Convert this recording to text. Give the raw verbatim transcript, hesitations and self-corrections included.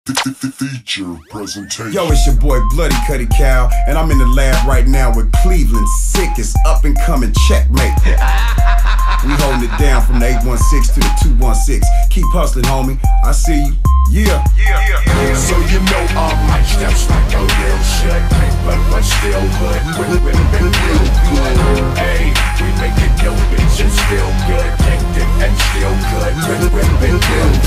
Feature presentation. Yo, it's your boy Bloody Kutt Calhoun, and I'm in the lab right now with Cleveland's sickest up and coming Checkmait. We holding it down from the eight one six to the two one six. Keep hustling, homie. I see you. Yeah. Yeah, yeah, yeah. So you know all my steps like a real shit, but but still good. Real, real, real, real good. Hey, we make it dope, bitch, and still good. Connected and still good. Real, real, real, real